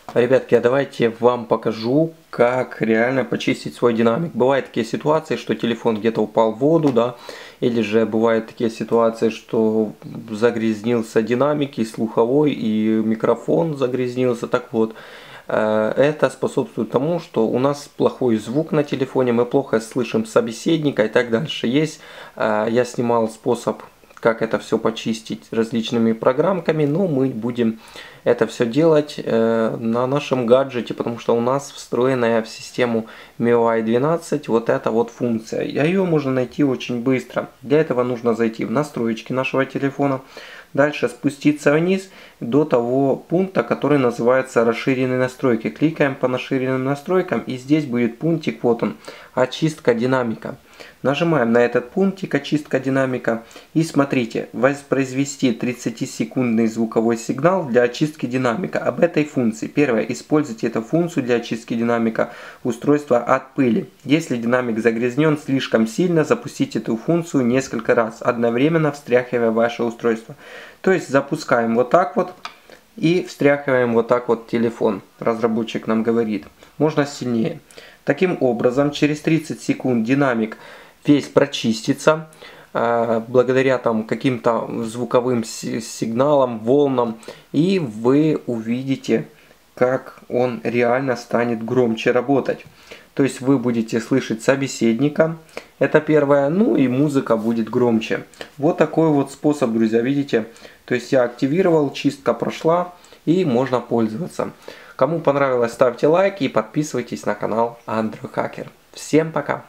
Ребятки, а давайте вам покажу, как реально почистить свой динамик. Бывают такие ситуации, что телефон где-то упал в воду, да, или же бывают такие ситуации, что загрязнился динамик и слуховой, и микрофон загрязнился. Так вот, это способствует тому, что у нас плохой звук на телефоне, мы плохо слышим собеседника и так дальше. Я снимал способ, как это все почистить различными программками, но мы будем это все делать на нашем гаджете, потому что у нас встроенная в систему MIUI 12 вот эта вот функция. Ее можно найти очень быстро. Для этого нужно зайти в настройки нашего телефона, дальше спуститься вниз до того пункта, который называется расширенные настройки. Кликаем по расширенным настройкам, и здесь будет пунктик, вот он, очистка динамика. Нажимаем на этот пунктик очистка динамика и смотрите, воспроизвести 30-секундный звуковой сигнал для очистки динамика. Об этой функции. Первое. Используйте эту функцию для очистки динамика устройства от пыли. Если динамик загрязнен слишком сильно, запустите эту функцию несколько раз, одновременно встряхивая ваше устройство. То есть запускаем вот так вот и встряхиваем вот так вот телефон. Разработчик нам говорит. Можно сильнее. Таким образом, через 30 секунд динамик весь прочистится, благодаря там каким-то звуковым сигналам, волнам, и вы увидите, как он реально станет громче работать. То есть вы будете слышать собеседника, это первое, ну и музыка будет громче. Вот такой вот способ, друзья, видите? То есть я активировал, чистка прошла, и можно пользоваться. Кому понравилось, ставьте лайк и подписывайтесь на канал Android Hacker. Всем пока!